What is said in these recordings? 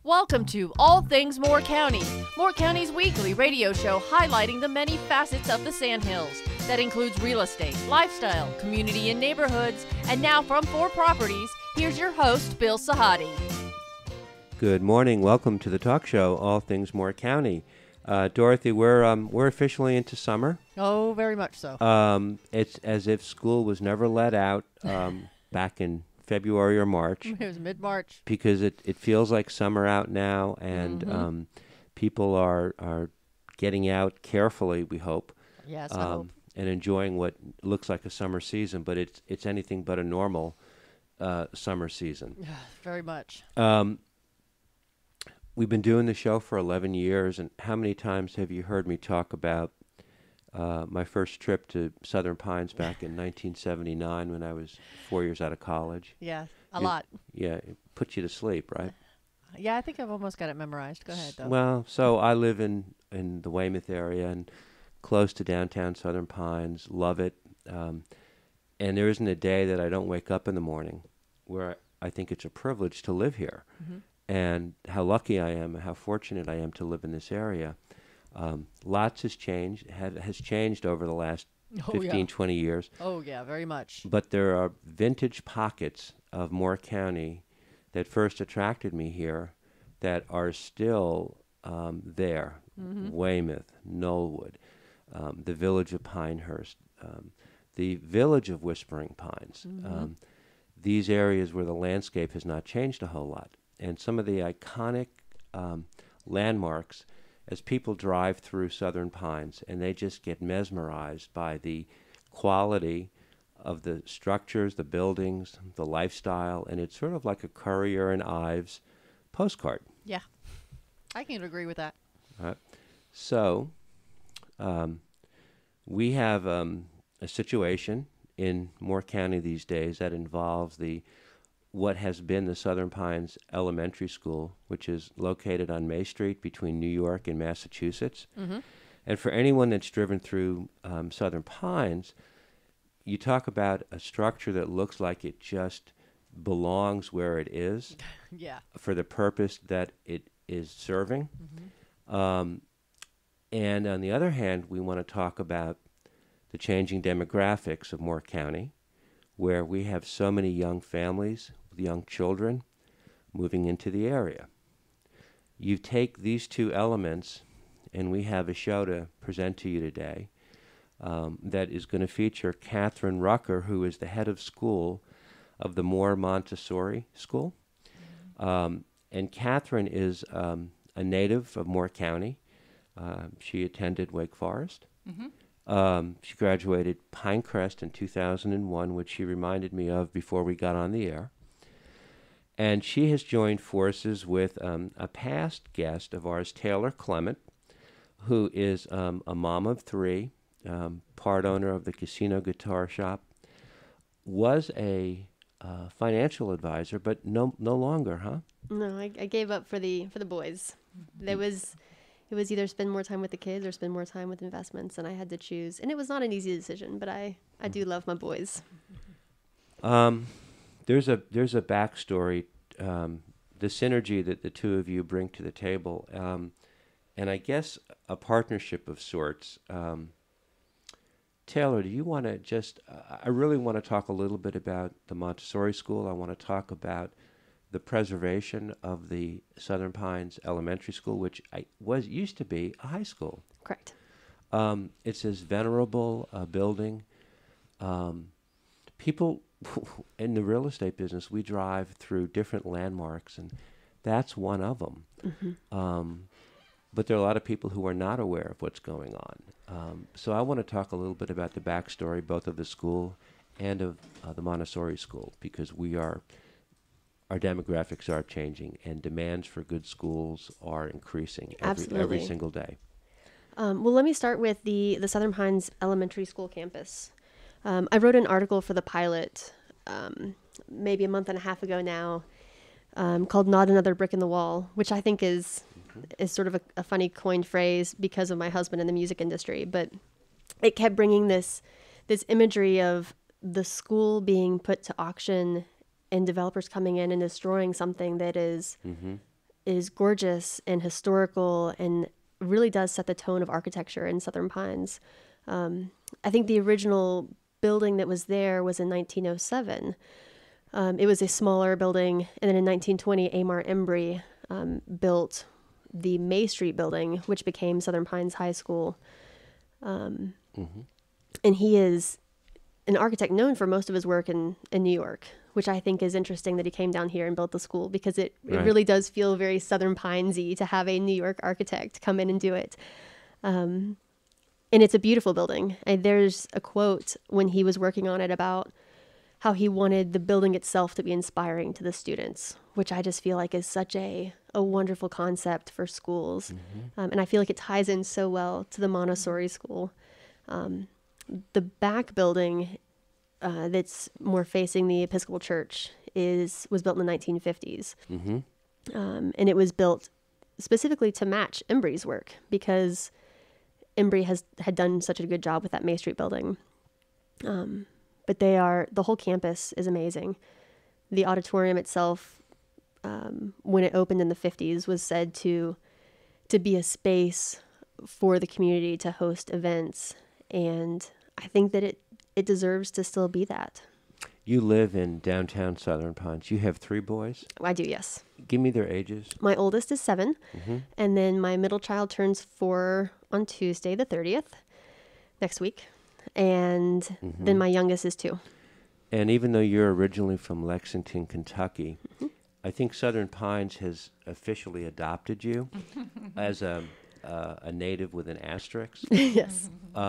Welcome to All Things Moore County, Moore County's weekly radio show highlighting the many facets of the Sandhills. That includes real estate, lifestyle, community and neighborhoods. And now from 4 Properties, here's your host, Bill Sahadi. Good morning. Welcome to the talk show, All Things Moore County. Dorothy, we're officially into summer. Oh, very much so. It's as if school was never let out back in February or March. It was mid-March. Because it feels like summer out now, and people are getting out carefully, we hope. Yes, I hope. And enjoying what looks like a summer season, but it's anything but a normal summer season. Very much. We've been doing the show for 11 years, and how many times have you heard me talk about my first trip to Southern Pines back in 1979 when I was 4 years out of college? Yeah, a lot. Yeah, it puts you to sleep, right? Yeah, I think I've almost got it memorized. Go ahead, though. Well, so I live in the Weymouth area and close to downtown Southern Pines, love it. And there isn't a day that I don't wake up in the morning where I think it's a privilege to live here. And how lucky I am, how fortunate I am to live in this area. Lots has changed over the last 20 years. Oh, yeah, very much. But there are vintage pockets of Moore County that first attracted me here that are still there. Weymouth, Knollwood, the village of Pinehurst, the village of Whispering Pines. These areas where the landscape has not changed a whole lot. And some of the iconic landmarks, as people drive through Southern Pines, and they just get mesmerized by the quality of the structures, the buildings, the lifestyle, and it's sort of like a Currier and Ives postcard. Yeah, I can agree with that. So, we have a situation in Moore County these days that involves what has been the Southern Pines Elementary School, which is located on May Street between New York and Massachusetts. And for anyone that's driven through Southern Pines, you talk about a structure that looks like it just belongs where it is for the purpose that it is serving. And on the other hand, we want to talk about the changing demographics of Moore County, where we have so many young families with young children moving into the area. You take these two elements, and we have a show to present to you today that is going to feature Katherine Rucker, who is the head of school of the Moore Montessori School. And Katherine is a native of Moore County. She attended Wake Forest. She graduated Pinecrest in 2001, which she reminded me of before we got on the air. And she has joined forces with a past guest of ours, Taylor Clement, who is a mom of 3, part owner of the Casino Guitar Shop, was a financial advisor, but no longer, huh? No, I gave up for the boys. It was either spend more time with the kids or spend more time with investments, and I had to choose. And it was not an easy decision, but I do love my boys. There's a backstory, the synergy that the two of you bring to the table, and I guess a partnership of sorts. Taylor, do you want to just, I really want to talk a little bit about the Montessori School. I want to talk about the preservation of the Southern Pines Elementary School, which used to be a high school. Correct. It's this venerable building. People in the real estate business, we drive through different landmarks, and that's one of them. But there are a lot of people who are not aware of what's going on. So I want to talk a little bit about the backstory, both of the school and of the Montessori School, because our demographics are changing, and demands for good schools are increasing every single day. Well, let me start with the Southern Pines Elementary School campus. I wrote an article for the pilot maybe a month and a half ago now called Not Another Brick in the Wall, which I think is sort of a funny coined phrase because of my husband in the music industry. But it kept bringing this imagery of the school being put to auction and developers coming in and destroying something that is is gorgeous and historical and really does set the tone of architecture in Southern Pines. I think the original building that was there was in 1907. It was a smaller building, and then in 1920, Amar Embry built the May Street building, which became Southern Pines High School. And he is an architect known for most of his work in New York, which I think is interesting that he came down here and built the school, because it really does feel very Southern Pines-y to have a New York architect come in and do it. And it's a beautiful building. And there's a quote when he was working on it about how he wanted the building itself to be inspiring to the students, which I just feel like is such a wonderful concept for schools. And I feel like it ties in so well to the Montessori school. The back building that's more facing the Episcopal Church was built in the 1950s. And it was built specifically to match Embry's work, because Embry had done such a good job with that May Street building. But the whole campus is amazing. The auditorium itself, when it opened in the 50s, was said to be a space for the community to host events. And I think that it deserves to still be that. You live in downtown Southern Pines. You have 3 boys? I do, yes. Give me their ages. My oldest is 7, and then my middle child turns 4 on Tuesday, the 30th, next week. And then my youngest is 2. And even though you're originally from Lexington, Kentucky, I think Southern Pines has officially adopted you as a native with an asterisk. Yes.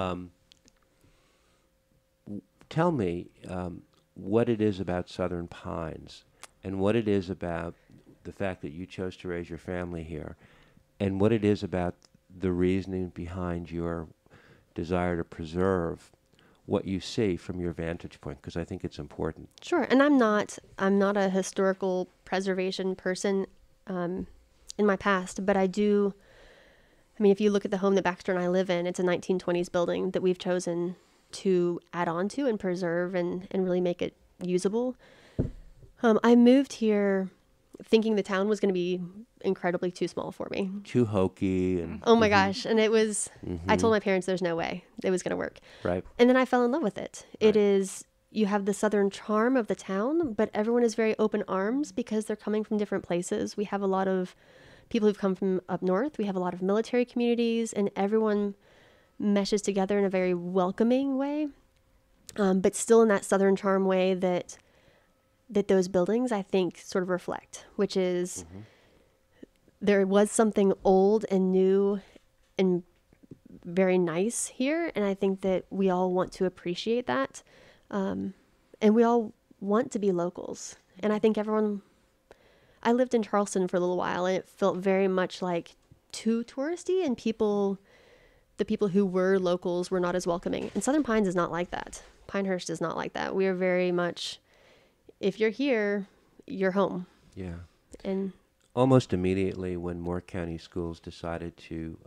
Tell me what it is about Southern Pines and what it is about the fact that you chose to raise your family here, and what it is about the reasoning behind your desire to preserve what you see from your vantage point, because I think it's important. Sure. And I'm not a historical preservation person in my past, but if you look at the home that Baxter and I live in, it's a 1920s building that we've chosen to add on to and preserve and really make it usable. I moved here thinking the town was going to be incredibly too small for me. Too hokey. And oh my gosh. And it was, I told my parents there's no way it was going to work. Right. And then I fell in love with it. Right. It is, you have the Southern charm of the town, but everyone is very open arms because they're coming from different places. We have a lot of people who've come from up north. We have a lot of military communities, and everyone meshes together in a very welcoming way, but still in that Southern charm way that those buildings, I think, sort of reflect, which is there was something old and new and very nice here. And I think that we all want to appreciate that. And we all want to be locals. And I think I lived in Charleston for a little while, and it felt very much like too touristy, and the people who were locals were not as welcoming. And Southern Pines is not like that. Pinehurst is not like that. We are very much, if you're here, you're home. Yeah. And almost immediately when Moore County Schools decided to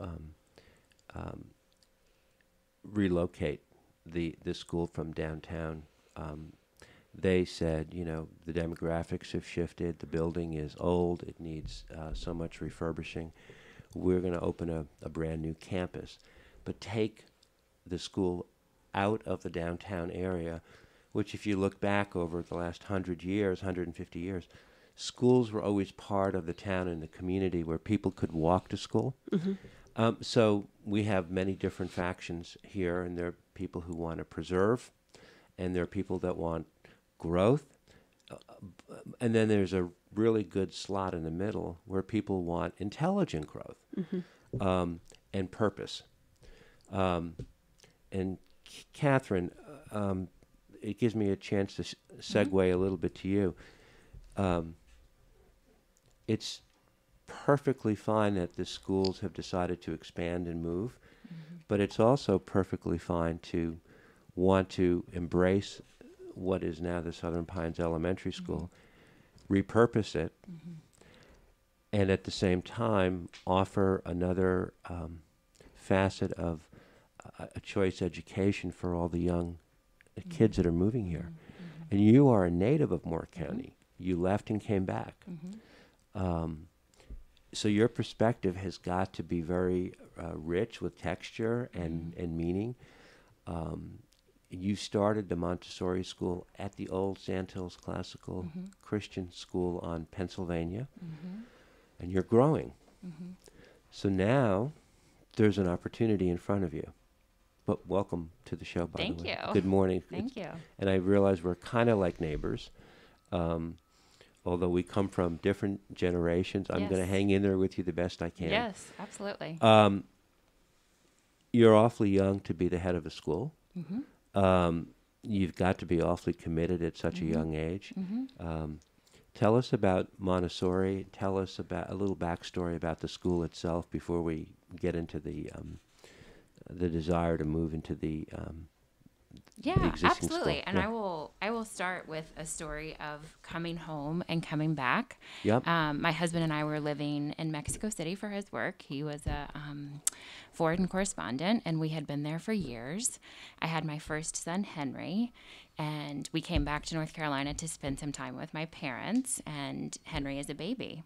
relocate the school from downtown, they said, the demographics have shifted. The building is old. It needs so much refurbishing. We're going to open a brand new campus, but take the school out of the downtown area, which if you look back over the last 100 years, 150 years, schools were always part of the town and the community where people could walk to school. So we have many different factions here, and there are people who want to preserve, and there are people that want growth, and then there's a really good slot in the middle where people want intelligent growth and purpose. And Katherine, it gives me a chance to segue a little bit to you. It's perfectly fine that the schools have decided to expand and move, but it's also perfectly fine to want to embrace what is now the Southern Pines Elementary School, repurpose it, and at the same time offer another facet of a choice education for all the young kids that are moving here. And you are a native of Moore County. You left and came back. So your perspective has got to be very rich with texture and meaning. You started the Montessori school at the old Sandhills Classical Christian School on Pennsylvania, and you're growing. So now there's an opportunity in front of you. But welcome to the show, by the way. Thank you. Good morning. Thank you. And I realize we're kind of like neighbors. Although we come from different generations, I'm going to Yes. hang in there with you the best I can. Yes, absolutely. You're awfully young to be the head of a school. You've got to be awfully committed at such a young age. Tell us about Montessori. Tell us about a little backstory about the school itself before we get into the desire to move into the Yeah, existing absolutely. school. And Yeah. I will start with a story of coming home and coming back. Yep. My husband and I were living in Mexico City for his work. He was a foreign correspondent, and we had been there for years. I had my first son, Henry, and we came back to North Carolina to spend some time with my parents, and Henry is a baby.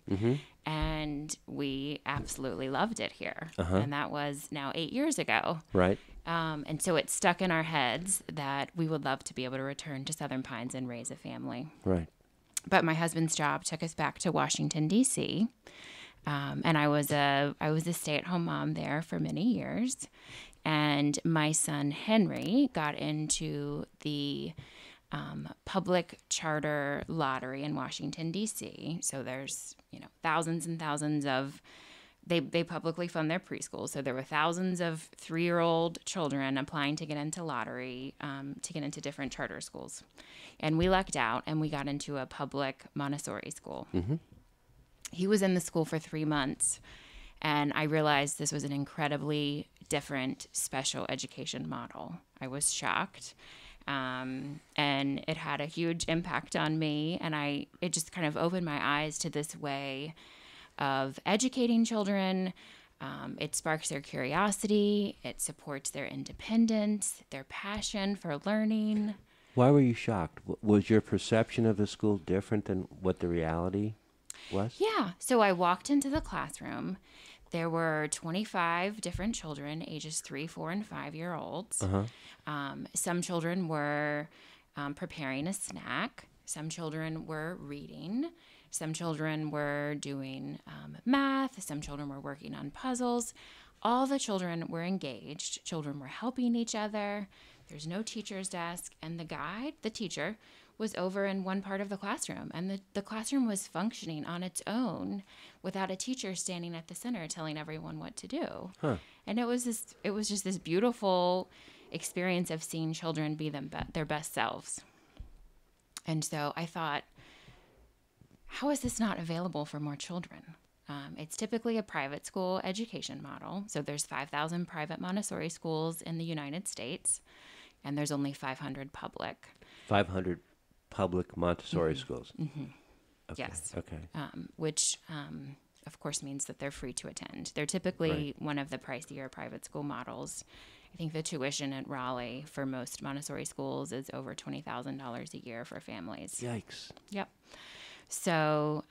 And we absolutely loved it here. And that was now 8 years ago. Right. And so it stuck in our heads that we would love to be able to return to Southern Pines and raise a family. Right. But my husband's job took us back to Washington, D.C., and I was a stay-at-home mom there for many years. And my son Henry got into the public charter lottery in Washington, D.C. So there's thousands and thousands of they publicly fund their preschool. So there were thousands of 3-year-old children applying to get into lottery to get into different charter schools. And we lucked out and we got into a public Montessori school. He was in the school for 3 months, and I realized this was an incredibly different special education model. I was shocked, and it had a huge impact on me, and it just kind of opened my eyes to this way of educating children. It sparks their curiosity, it supports their independence, their passion for learning. Why were you shocked? Was your perception of the school different than what the reality was? Yeah. So I walked into the classroom. There were 25 different children, ages 3, 4, and 5-year-olds. Some children were preparing a snack. Some children were reading. Some children were doing math. Some children were working on puzzles. All the children were engaged. Children were helping each other. There's no teacher's desk. And the teacher, was over in one part of the classroom. And the classroom was functioning on its own without a teacher standing at the center telling everyone what to do. And it was just this beautiful experience of seeing children be their best selves. And so I thought, how is this not available for more children? It's typically a private school education model. So there's 5,000 private Montessori schools in the United States, and there's only 500 public. 500 public Montessori schools. Okay. Yes. Okay. Which, of course, means that they're free to attend. They're typically one of the pricier private school models. I think the tuition at Raleigh for most Montessori schools is over $20,000 a year for families. Yikes. Yep. So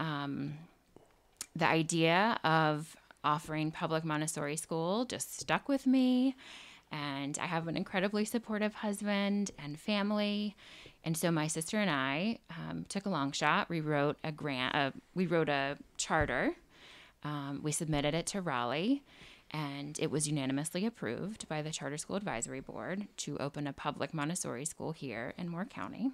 the idea of offering public Montessori school just stuck with me. And I have an incredibly supportive husband and family. And so my sister and I took a long shot. We wrote a charter. We submitted it to Raleigh, and it was unanimously approved by the Charter School Advisory Board to open a public Montessori school here in Moore County.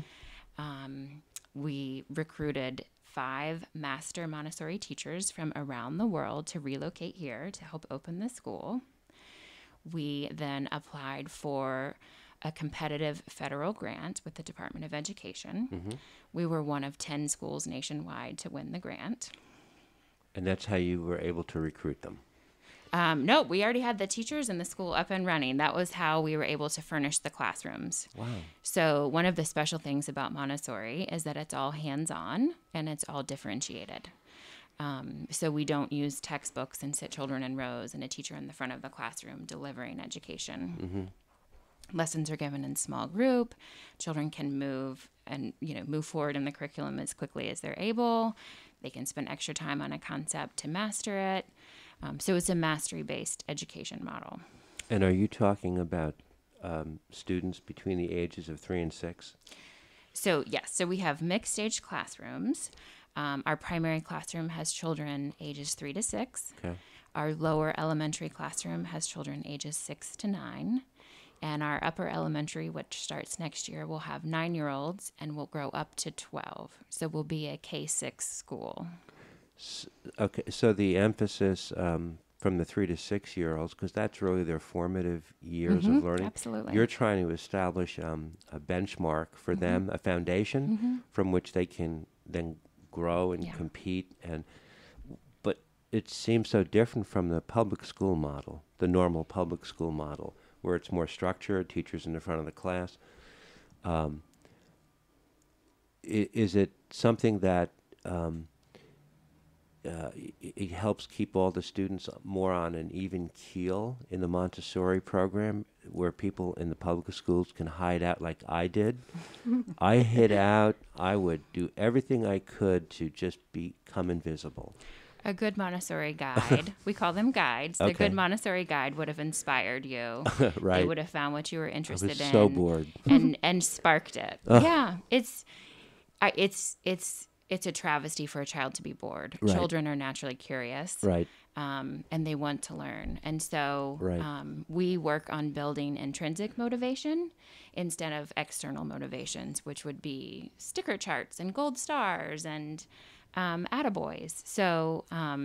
We recruited 5 master Montessori teachers from around the world to relocate here to help open the school. We then applied for a competitive federal grant with the Department of Education. We were one of 10 schools nationwide to win the grant. And that's how you were able to recruit them? No, we already had the teachers in the school up and running. That was how we were able to furnish the classrooms. Wow. So one of the special things about Montessori is that it's all hands-on and it's all differentiated. So we don't use textbooks and sit children in rows and a teacher in the front of the classroom delivering education. Lessons are given in small group. Children can move forward in the curriculum as quickly as they're able. They can spend extra time on a concept to master it. So it's a mastery-based education model. And are you talking about students between the ages of 3 and 6? So yes, so we have mixed age classrooms. Our primary classroom has children ages 3 to 6. Okay. Our lower elementary classroom has children ages 6 to 9. And our upper elementary, which starts next year, will have 9-year-olds and will grow up to 12. So we'll be a K-6 school. Okay, so the emphasis from the 3 to 6-year-olds, because that's really their formative years of learning. Absolutely. You're trying to establish a benchmark for them, a foundation from which they can then grow and compete. But it seems so different from the public school model, the normal public school model, where it's more structured, teachers in the front of the class. Is it something that it helps keep all the students more on an even keel in the Montessori program, where people in the public schools can hide out like I did? I hid out. I would do everything I could to just become invisible. A good Montessori guide, we call them guides. The Okay. good Montessori guide would have inspired you. Right. They would have found what you were interested was in. so bored. And sparked it. Yeah, it's a travesty for a child to be bored. Right. Children are naturally curious. Right. And they want to learn. And so Right. we work on building intrinsic motivation instead of external motivations, which would be sticker charts and gold stars and attaboys. So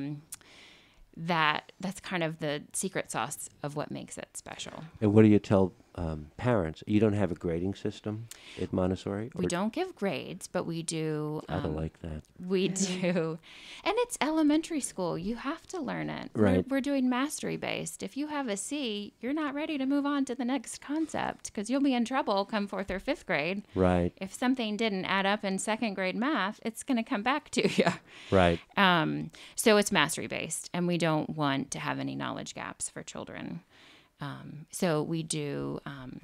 that's kind of the secret sauce of what makes it special. And what do you tell parents? You don't have a grading system at Montessori? We don't give grades, but we do. I don't like that. We do. And it's elementary school. You have to learn it. Right. We're doing mastery based. If you have a C, you're not ready to move on to the next concept because you'll be in trouble come 4th or 5th grade. Right. If something didn't add up in 2nd grade math, it's going to come back to you. Right. So it's mastery based, and we don't want to have any knowledge gaps for children. So we do,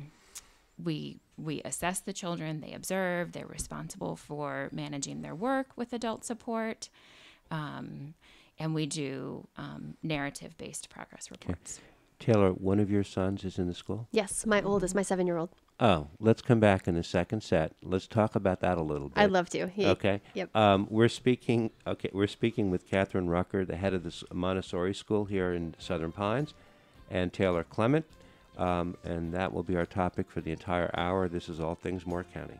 we assess the children, they observe, they're responsible for managing their work with adult support, and we do narrative-based progress reports. Taylor, one of your sons is in the school? Yes, my oldest, my 7-year-old. Oh, let's come back in the second set. Let's talk about that a little bit. I'd love to. Okay. Yep. We're speaking with Katherine Rucker, the head of the Montessori school here in Southern Pines, and Taylor Clement, and that will be our topic for the entire hour. This is All Things Moore County.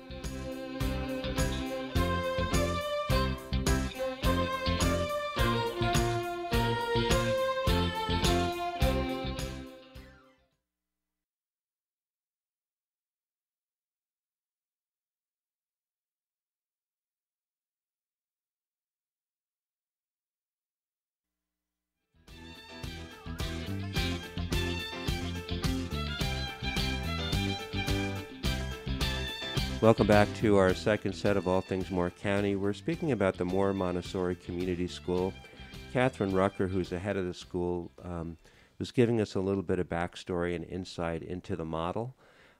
Welcome back to our second set of All Things Moore County. We're speaking about the Moore Montessori Community School. Katherine Rucker, who's the head of the school, was giving us a little bit of backstory and insight into the model.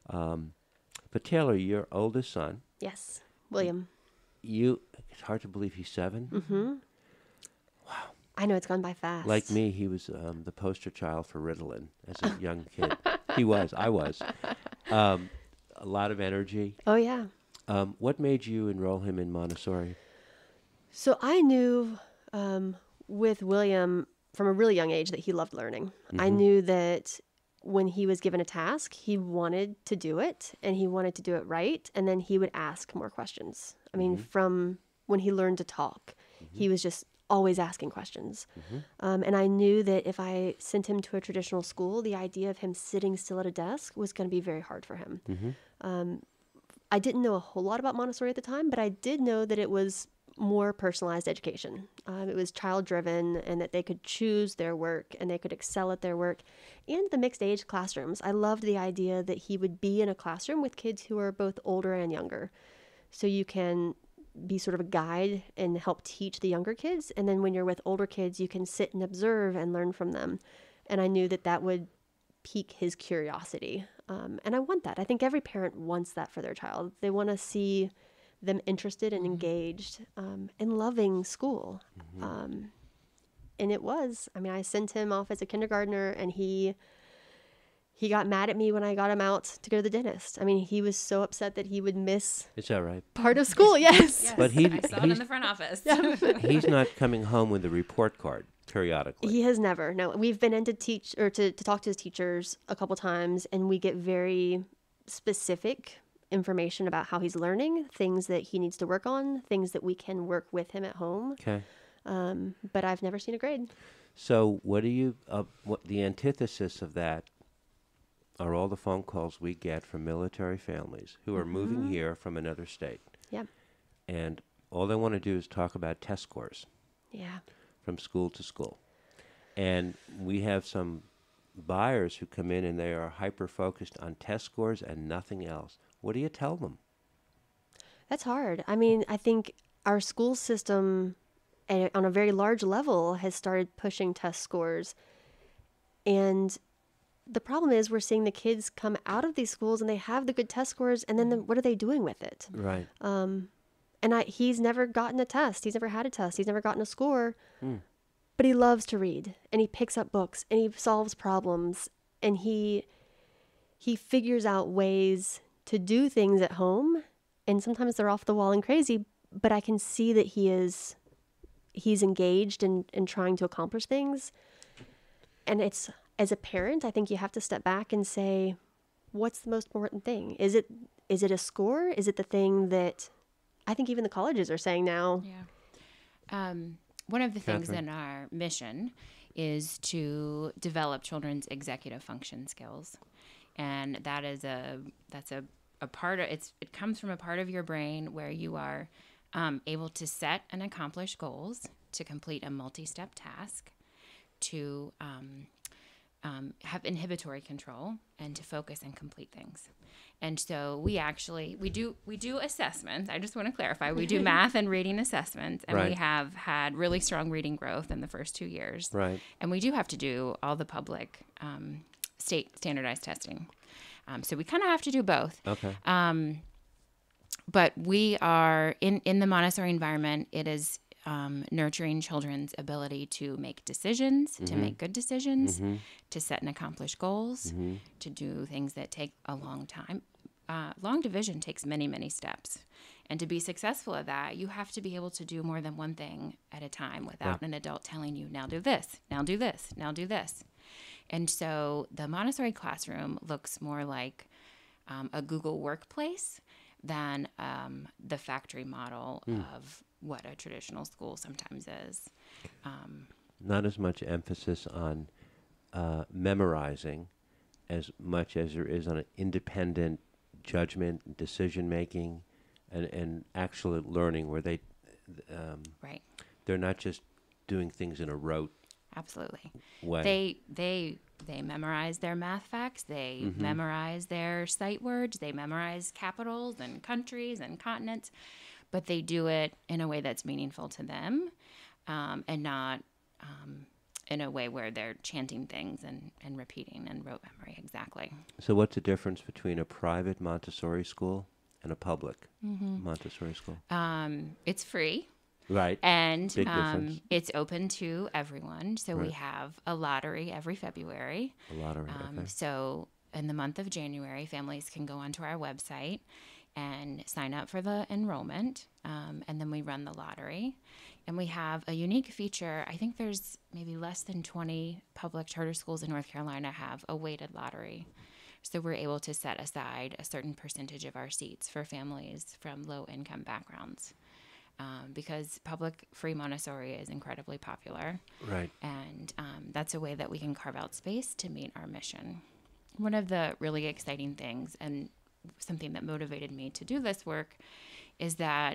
But Taylor, your oldest son, Yes, William. it's hard to believe he's 7. Mm-hmm. Wow. I know, it's gone by fast. Like me, he was the poster child for Ritalin as a young kid. He was. I was. A lot of energy. Oh, yeah. What made you enroll him in Montessori? So I knew with William from a really young age that he loved learning. I knew that when he was given a task, he wanted to do it and he wanted to do it right. And then he would ask more questions. I mean, from when he learned to talk, he was just always asking questions. And I knew that if I sent him to a traditional school, the idea of him sitting still at a desk was going to be very hard for him. I didn't know a whole lot about Montessori at the time, but I did know that it was more personalized education. It was child-driven and that they could choose their work and they could excel at their work. And the mixed age classrooms. I loved the idea that he would be in a classroom with kids who are both older and younger. So you can be sort of a guide and help teach the younger kids. And then when you're with older kids, you can sit and observe and learn from them. And I knew that that would pique his curiosity. And I want that. I think every parent wants that for their child. They want to see them interested and engaged and loving school. And it was, I mean, I sent him off as a kindergartner, and he got mad at me when I got him out to go to the dentist. I mean, he was so upset that he would miss Is that right? part of school. Yes. Yes, But I saw it in the front office. He's not coming home with a report card periodically. He has never. No, we've been in to teach or to talk to his teachers a couple times, and we get very specific information about how he's learning, things that he needs to work on, things that we can work with him at home. Okay. But I've never seen a grade. So what do you, what the antithesis of that are all the phone calls we get from military families who are moving here from another state. Yeah. And all they want to do is talk about test scores Yeah. from school to school. And we have some buyers who come in and they are hyper-focused on test scores and nothing else. What do you tell them? That's hard. I mean, I think our school system on a very large level has started pushing test scores. And the problem is we're seeing the kids come out of these schools and they have the good test scores, and then what are they doing with it? Right. And he's never gotten a test. He's never had a test. He's never gotten a score. But he loves to read, and he picks up books, and he solves problems, and he figures out ways to do things at home. And sometimes they're off the wall and crazy, but I can see that he's engaged in trying to accomplish things. And it's, as a parent, I think you have to step back and say, what's the most important thing? Is it a score? Is it the thing that I think even the colleges are saying now? Yeah. One of the things Katherine. in our mission is to develop children's executive function skills. And that's a part of it comes from a part of your brain where you are able to set and accomplish goals, to complete a multi-step task, to have inhibitory control, and to focus and complete things. And so we do assessments. I just want to clarify. We do math and reading assessments, and we Right. have had really strong reading growth in the first 2 years. Right. And we do have to do all the public state standardized testing. So we kind of have to do both. Okay. But we are in the Montessori environment. It is nurturing children's ability to make decisions, to make good decisions, to set and accomplish goals, to do things that take a long time. Long division takes many, many steps. And to be successful at that, you have to be able to do more than one thing at a time without an adult telling you, now do this, now do this, now do this. And so the Montessori classroom looks more like a Google workplace than the factory model of what a traditional school sometimes is. Not as much emphasis on memorizing as much as there is on an independent judgment, decision-making, and actual learning where they Right. they're not just doing things in a rote Absolutely. way. They memorize their math facts. They memorize their sight words. They memorize capitals and countries and continents, but they do it in a way that's meaningful to them, and not in a way where they're chanting things and repeating and rote memory exactly. So what's the difference between a private Montessori school and a public Montessori school? It's free. Right. And Big difference. it's open to everyone. So we Right. have a lottery every February. A lottery. Okay. So in the month of January, families can go onto our website and sign up for the enrollment. And then we run the lottery. And we have a unique feature. I think there's maybe less than 20 public charter schools in North Carolina have a weighted lottery. So we're able to set aside a certain percentage of our seats for families from low-income backgrounds. Because public free Montessori is incredibly popular. Right. And that's a way that we can carve out space to meet our mission. One of the really exciting things, and something that motivated me to do this work, is that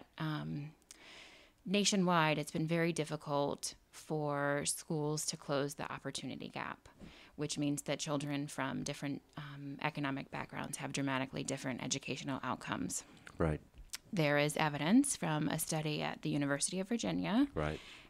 nationwide it's been very difficult for schools to close the opportunity gap, which means that children from different economic backgrounds have dramatically different educational outcomes. Right. There is evidence from a study at the University of Virginia Right.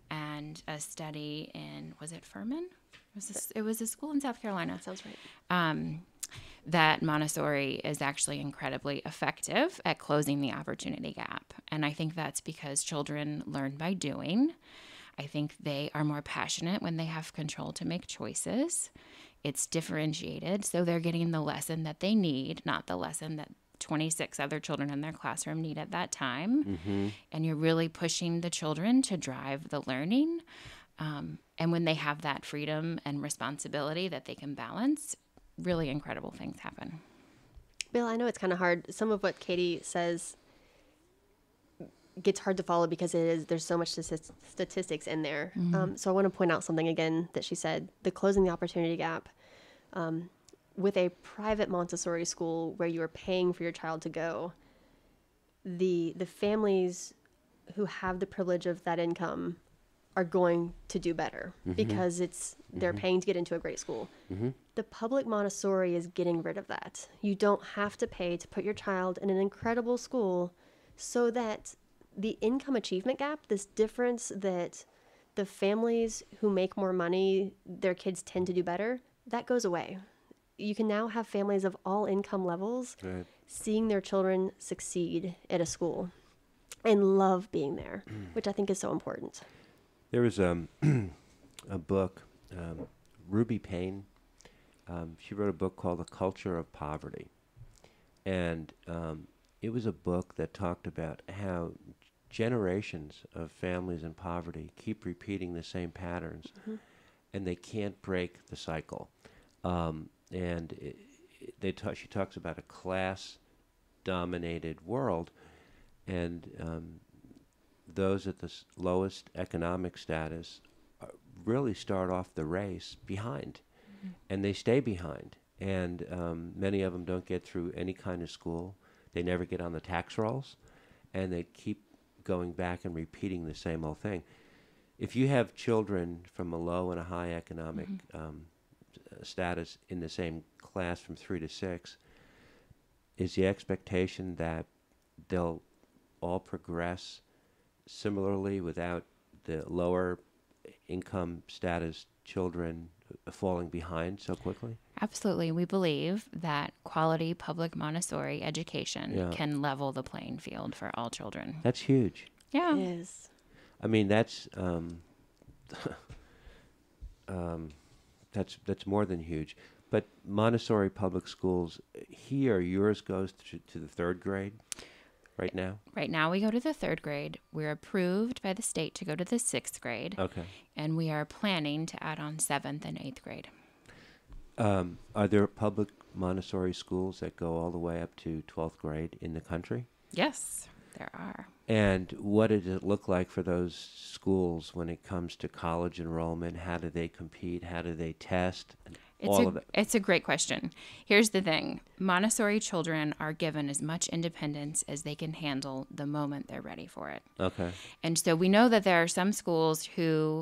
and a study in, was it Furman? It was a school in South Carolina. That sounds right. That Montessori is actually incredibly effective at closing the opportunity gap. And I think that's because children learn by doing. I think they are more passionate when they have control to make choices. It's differentiated, so they're getting the lesson that they need, not the lesson that 26 other children in their classroom need at that time. Mm-hmm. And you're really pushing the children to drive the learning. And when they have that freedom and responsibility that they can balance, really incredible things happen. Bill, I know it's kind of hard. Some of what Katie says gets hard to follow because there's so much statistics in there. So I want to point out something again that she said, the closing the opportunity gap. With a private Montessori school where you are paying for your child to go, the families who have the privilege of that income are going to do better because they're paying to get into a great school. The public Montessori is getting rid of that. You don't have to pay to put your child in an incredible school, so that the income achievement gap, this difference that the families who make more money, their kids tend to do better, that goes away. You can now have families of all income levels seeing their children succeed at a school and love being there, which I think is so important. There was a book, Ruby Payne. She wrote a book called The Culture of Poverty. And it was a book that talked about how generations of families in poverty keep repeating the same patterns, and they can't break the cycle. She talks about a class-dominated world, and those at the lowest economic status really start off the race behind, and they stay behind. And many of them don't get through any kind of school. They never get on the tax rolls, and they keep going back and repeating the same old thing. If you have children from a low and a high economic status in the same class from 3 to 6, is the expectation that they'll all progress similarly without the lower income status children falling behind so quickly? Absolutely. We believe that quality public Montessori education can level the playing field for all children. That's huge. Yeah. It is. I mean, that's more than huge. But Montessori public schools here, yours goes to the 3rd grade right now? Right now we go to the 3rd grade. We're approved by the state to go to the 6th grade. Okay. And we are planning to add on 7th and 8th grade. Are there public Montessori schools that go all the way up to 12th grade in the country? Yes, there are. And what does it look like for those schools when it comes to college enrollment? How do they compete? How do they test? It's a great question. Here's the thing. Montessori children are given as much independence as they can handle the moment they're ready for it. Okay. And so we know that there are some schools who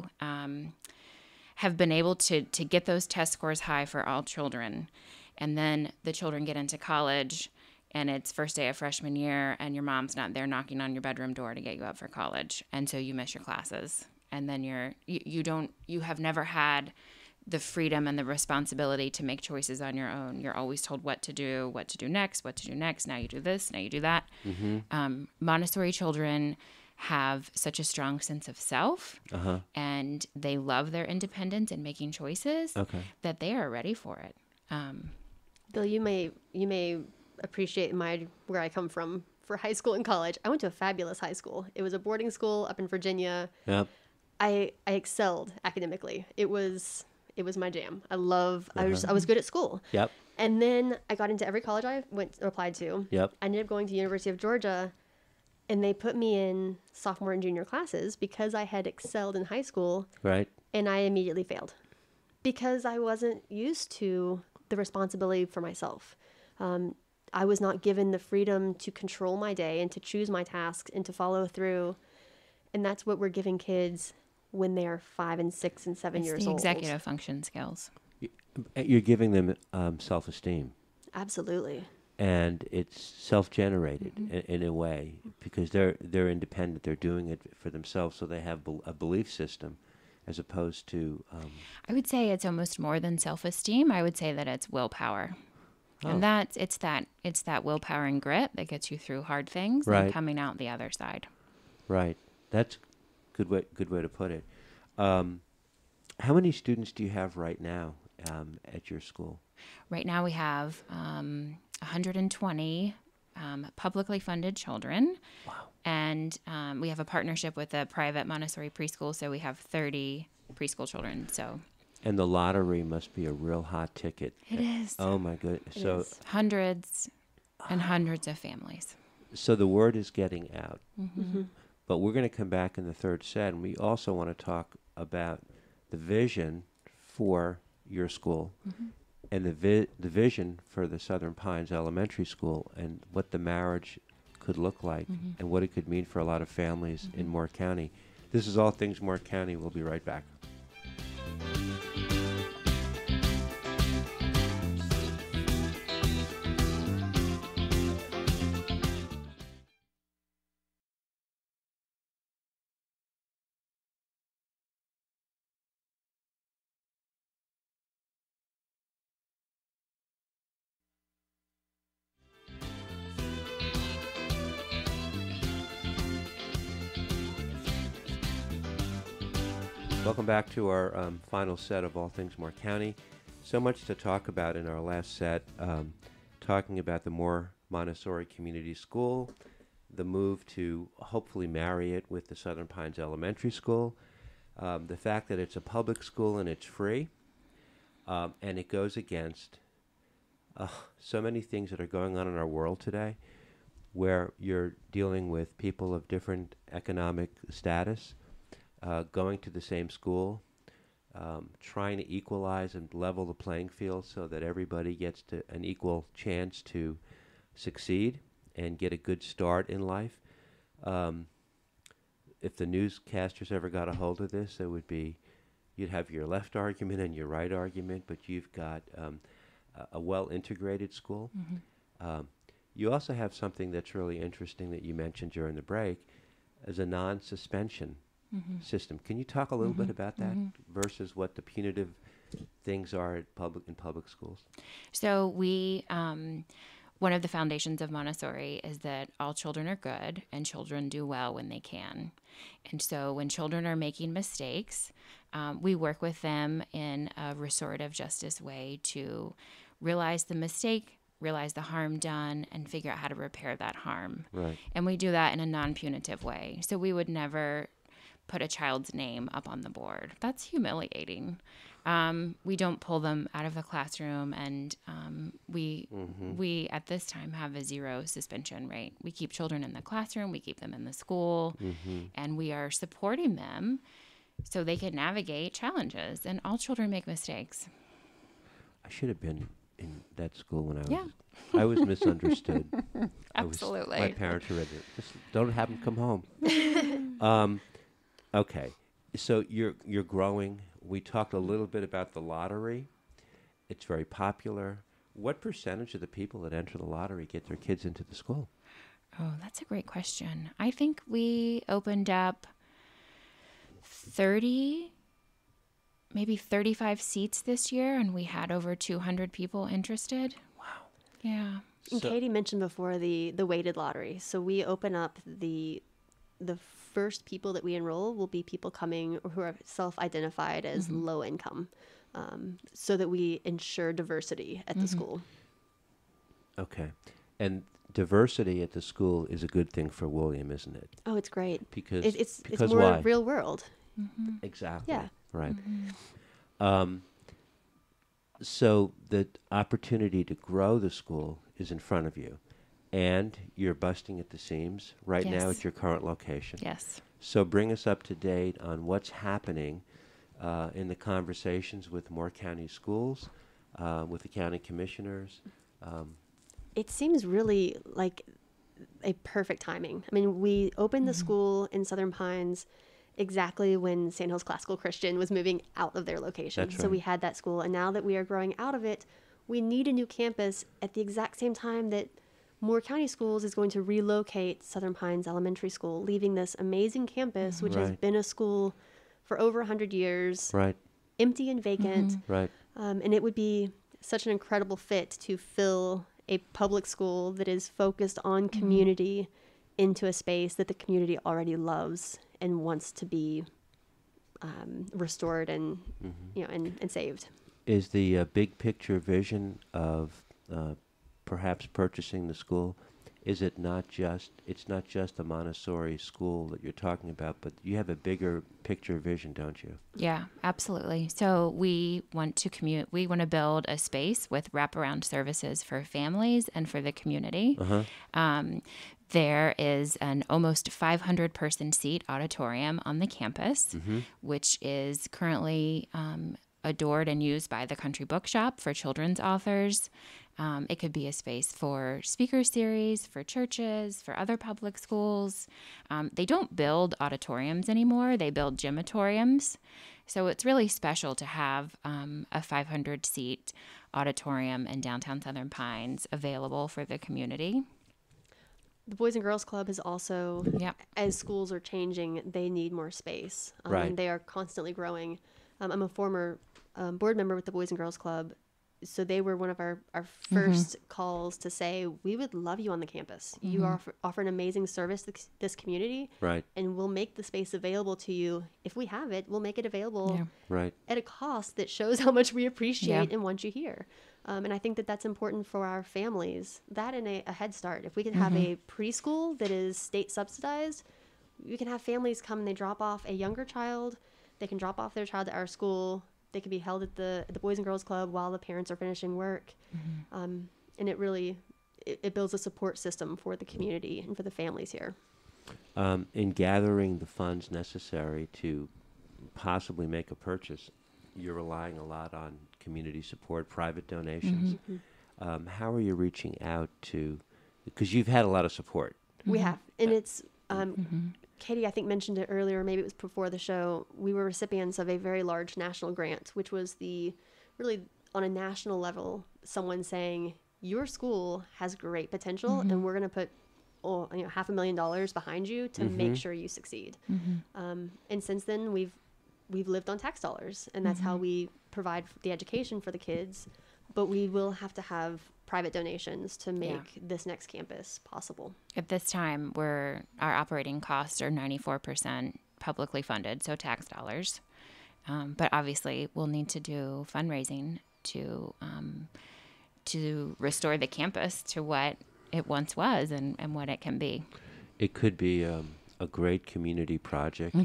have been able to get those test scores high for all children. And then the children get into college, and it's first day of freshman year, and your mom's not there knocking on your bedroom door to get you up for college. And so you miss your classes. And then you have never had the freedom and the responsibility to make choices on your own. You're always told what to do next. Now you do this, now you do that. Montessori children have such a strong sense of self, and they love their independence and making choices that they are ready for it. Bill, you may appreciate where I come from for high school and college. I went to a fabulous high school. It was a boarding school up in Virginia. Yep. I excelled academically. It was my jam. I was good at school. Yep. And then I got into every college I applied to. Yep. I ended up going to University of Georgia, and they put me in sophomore and junior classes because I had excelled in high school. Right. And I immediately failed because I wasn't used to the responsibility for myself. I was not given the freedom to control my day and to choose my tasks and to follow through. And that's what we're giving kids when they are 5 and 6 and 7 years old. It's the executive function skills. You're giving them self-esteem. Absolutely. and it's self-generated in a way, because they're independent. They're doing it for themselves, so they have a belief system, as opposed to. I would say it's almost more than self-esteem. I would say that it's willpower. And it's that willpower and grit that gets you through hard things and coming out the other side. Right. That's good way to put it. How many students do you have right now at your school? Right now we have 120 publicly funded children. Wow. And we have a partnership with a private Montessori preschool, so we have 30 preschool children. So. And the lottery must be a real hot ticket. It is. Oh my goodness! So hundreds and hundreds of families. So the word is getting out. But we're going to come back in the third set, and we also want to talk about the vision for your school and the vision for the Southern Pines Elementary School, and what the marriage could look like and what it could mean for a lot of families in Moore County. This is All Things Moore County. We'll be right back. Welcome back to our final set of All Things Moore County. So much to talk about in our last set, talking about the Moore Montessori Community School, the move to hopefully marry it with the Southern Pines Elementary School, the fact that it's a public school and it's free, and it goes against so many things that are going on in our world today, where you're dealing with people of different economic status, going to the same school, trying to equalize and level the playing field so that everybody gets to an equal chance to succeed and get a good start in life. If the newscasters ever got a hold of this, it would be, you'd have your left argument and your right argument, but you've got a well-integrated school. You also have something that's really interesting that you mentioned during the break, as a non-suspension system. Can you talk a little bit about that versus what the punitive things are in public schools? So we, one of the foundations of Montessori is that all children are good and children do well when they can. And so when children are making mistakes, we work with them in a restorative justice way to realize the mistake, realize the harm done, and figure out how to repair that harm. Right. And we do that in a non-punitive way. So we would never put a child's name up on the board. That's humiliating. We don't pull them out of the classroom, and we at this time have a 0 suspension rate. We keep children in the classroom, we keep them in the school, and we are supporting them so they can navigate challenges. And all children make mistakes. I should have been in that school when I was misunderstood. Absolutely. My parents were just don't have them come home. Okay, so you're growing. We talked a little bit about the lottery. It's very popular. What percentage of the people that enter the lottery get their kids into the school? Oh, that's a great question. I think we opened up 30, maybe 35 seats this year, and we had over 200 people interested. Wow. Yeah. And Katie mentioned before the weighted lottery. So we open up the first people that we enroll will be people coming who are self-identified as low income, so that we ensure diversity at the school. Okay. And diversity at the school is a good thing for William, isn't it? Oh, it's great. Because it's because more why? real world. Exactly. Yeah. Right. So the opportunity to grow the school is in front of you, and you're busting at the seams right now Yes. at your current location. Yes. So bring us up to date on what's happening in the conversations with Moore County schools, with the county commissioners. It seems really like a perfect timing. I mean, we opened the school in Southern Pines exactly when Sandhills Classical Christian was moving out of their location. That's So right. we had that school, and now that we are growing out of it, we need a new campus at the exact same time that Moore County Schools is going to relocate Southern Pines Elementary School, leaving this amazing campus, which has Right. been a school for over 100 years, Right. empty and vacant. Right. And it would be such an incredible fit to fill a public school that is focused on community into a space that the community already loves and wants to be restored and and saved. Is the big picture vision of perhaps purchasing the school, is it not just, it's not just a Montessori school that you're talking about, but you have a bigger picture vision, don't you? Yeah, absolutely. So we want to build a space with wraparound services for families and for the community. There is an almost 500 person seat auditorium on the campus, which is currently adored and used by the Country Bookshop for children's authors. It could be a space for speaker series, for churches, for other public schools. They don't build auditoriums anymore. They build gymatoriums. So it's really special to have a 500-seat auditorium in downtown Southern Pines available for the community. The Boys and Girls Club is also, as schools are changing, they need more space. Right. They are constantly growing. I'm a former board member with the Boys and Girls Club, so they were one of our first calls to say, we would love you on the campus. You offer an amazing service to this community, Right. and we'll make the space available to you. If we have it, we'll make it available Right. at a cost that shows how much we appreciate and want you here. And I think that that's important for our families. That and a head start. If we can have a preschool that is state subsidized, you can have families come and they drop off a younger child. They can drop off their child at our school. They can be held at the Boys and Girls Club while the parents are finishing work. And it really, it builds a support system for the community and for the families here. In gathering the funds necessary to possibly make a purchase, you're relying a lot on community support, private donations. How are you reaching out to, because you've had a lot of support. We have, and it's, Katie, I think, mentioned it earlier, maybe it was before the show. We were recipients of a very large national grant, which was really on a national level, someone saying, your school has great potential and we're going to put $500,000 behind you to make sure you succeed. And since then, we've lived on tax dollars, and that's how we provide the education for the kids. But we will have to have private donations to make this next campus possible. At this time, our operating costs are 94% publicly funded, so tax dollars. But obviously, we'll need to do fundraising to restore the campus to what it once was and what it can be. It could be a great community project.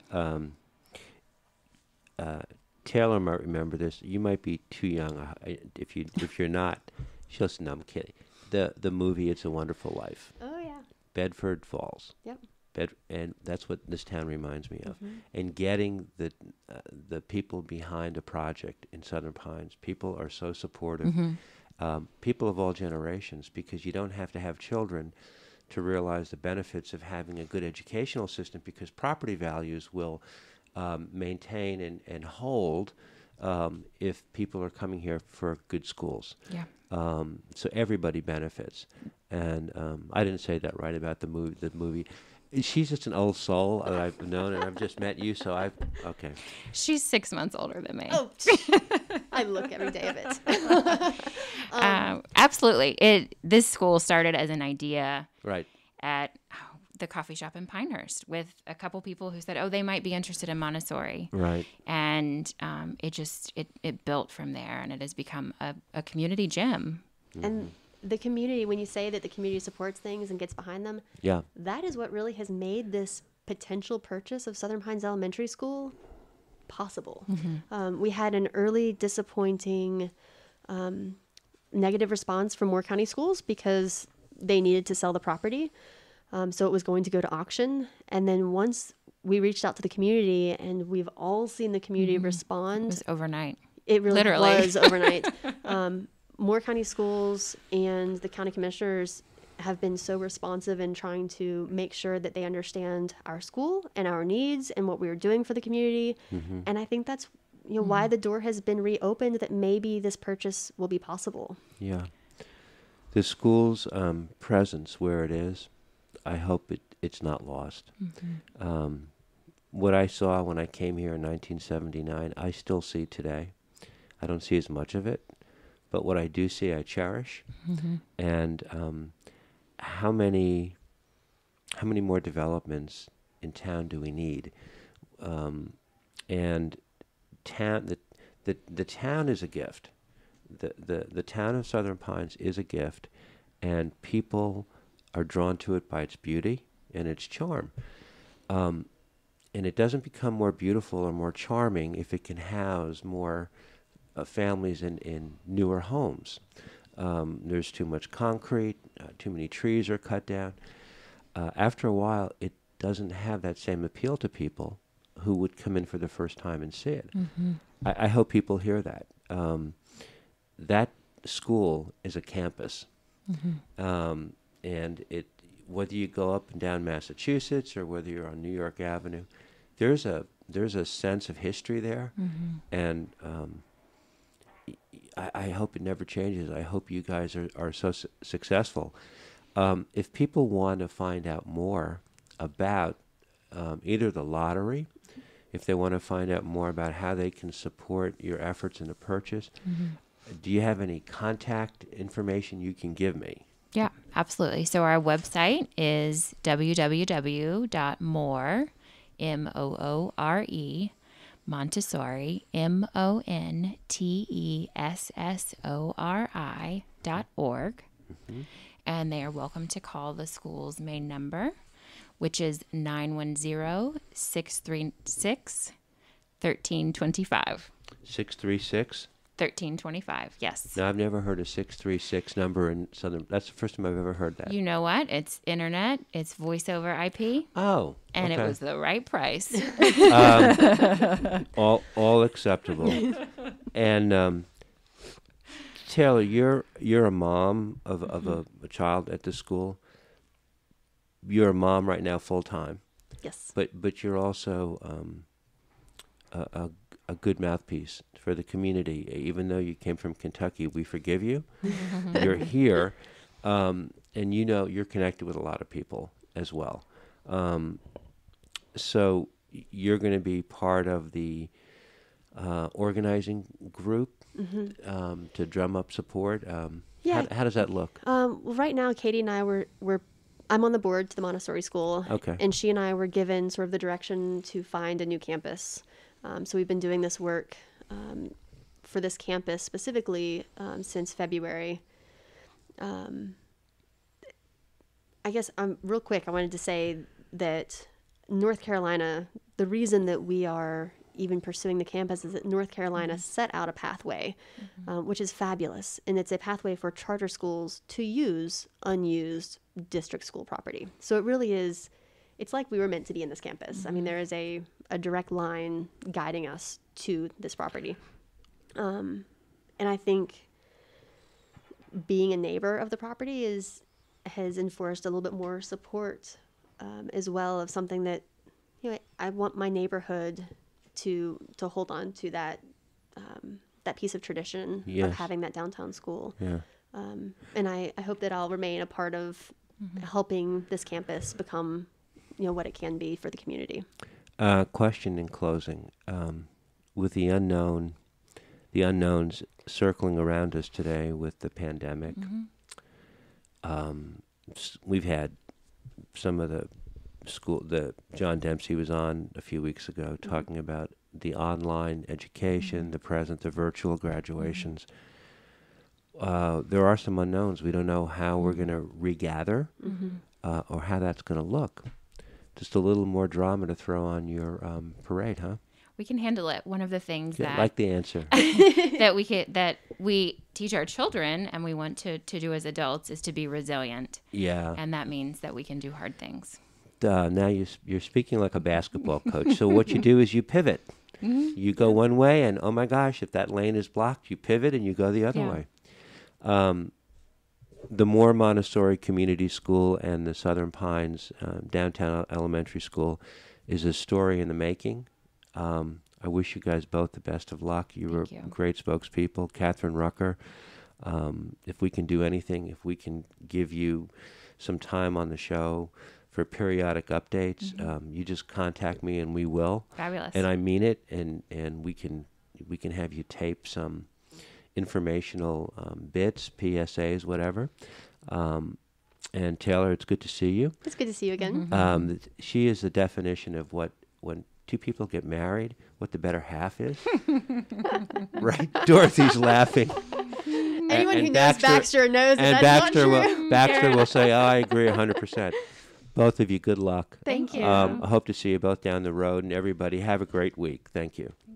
Taylor might remember this. You might be too young. If you're not, she'll say, no, I'm kidding. The movie It's a Wonderful Life. Oh, yeah. Bedford Falls. Yep. And that's what this town reminds me of. And getting the people behind a project in Southern Pines, people are so supportive. People of all generations, because you don't have to have children to realize the benefits of having a good educational system, because property values will maintain and hold if people are coming here for good schools. Yeah. So everybody benefits. And I didn't say that right about the movie. She's just an old soul that I've known, and I've just met you, so okay. She's 6 months older than me. Oh, I look every day of it. Absolutely. This school started as an idea Right. at the coffee shop in Pinehurst with a couple people who said, they might be interested in Montessori. Right. And it built from there, and it has become a community gym. And the community, when you say that the community supports things and gets behind them, that is what really has made this potential purchase of Southern Pines Elementary School possible. We had an early disappointing negative response from Moore County Schools because they needed to sell the property. So it was going to go to auction. And then once we reached out to the community, and we've all seen the community respond. It was overnight. It really Literally. was overnight. Moore County Schools and the county commissioners have been so responsive in trying to make sure that they understand our school and our needs and what we are doing for the community. And I think that's why the door has been reopened, that maybe this purchase will be possible. Yeah. The school's presence where it is, I hope it's not lost. What I saw when I came here in 1979, I still see today. I don't see as much of it, but what I do see, I cherish. And how many more developments in town do we need? And the town is a gift. The town of Southern Pines is a gift, and people are drawn to it by its beauty and its charm. And it doesn't become more beautiful or more charming if it can house more families in newer homes. There's too much concrete, too many trees are cut down. After a while, it doesn't have that same appeal to people who would come in for the first time and see it. I hope people hear that. That school is a campus. And whether you go up and down Massachusetts or whether you're on New York Avenue, there's a sense of history there. And I hope it never changes. I hope you guys are so successful. If people want to find out more about either the lottery, if they want to find out more about how they can support your efforts in the purchase, do you have any contact information you can give me? Yeah, absolutely. So our website is www.more, M-O-O-R-E, Montessori, MONTESSORI.org. And they are welcome to call the school's main number, which is 910-636-1325. 636? 1325, yes. No, I've never heard a 636 number in Southern. That's the first time I've ever heard that. You know what? It's internet. It's voice over IP. Oh, and okay. it was the right price. All acceptable. And Taylor, you're a mom of a child at the school. You're a mom right now, full time. Yes. But you're also a good mouthpiece for the community. Even though you came from Kentucky, we forgive you. You're here, and you're connected with a lot of people as well. So you're going to be part of the organizing group to drum up support. Yeah. How does that look? Well, right now, Katie and I I'm on the board to the Montessori school. Okay. And she and I were given sort of the direction to find a new campus. So we've been doing this work for this campus specifically since February. I guess real quick, I wanted to say that North Carolina, the reason that we are even pursuing the campus is that North Carolina set out a pathway, which is fabulous. And it's a pathway for charter schools to use unused district school property. So it really is, it's like we were meant to be in this campus. I mean, there is a direct line guiding us to this property. And I think being a neighbor of the property has enforced a little bit more support as well of something that, I want my neighborhood to hold on to that piece of tradition of having that downtown school. Yeah. And I hope that I'll remain a part of helping this campus become, what it can be for the community. Question in closing. With the unknowns circling around us today with the pandemic, we've had some of the John Dempsey was on a few weeks ago talking about the online education, the present, the virtual graduations. There are some unknowns. We don't know how we're going to regather or how that's going to look. Just a little more drama to throw on your parade, huh? We can handle it. One of the things I like the answer. that we teach our children and we want to do as adults is to be resilient. Yeah. And that means that we can do hard things. Now you're speaking like a basketball coach. So what you do is you pivot. You go one way, and oh my gosh, if that lane is blocked, you pivot and you go the other way. The Moore Montessori Community School and the Southern Pines Downtown Elementary School is a story in the making. I wish you guys both the best of luck. You were you. great spokespeople. Katherine, Rucker, if we can do anything, if we can give you some time on the show for periodic updates, you just contact me and we will. Fabulous. And I mean it, and we can have you tape some informational bits, PSAs, whatever. And Taylor, it's good to see you. It's good to see you again. She is the definition of what, when two people get married, what the better half is. Right? Dorothy's laughing. Anyone who knows Baxter knows that that's not true. Baxter will say, oh, I agree 100%. Both of you, good luck. Thank you. I hope to see you both down the road, and everybody have a great week. Thank you.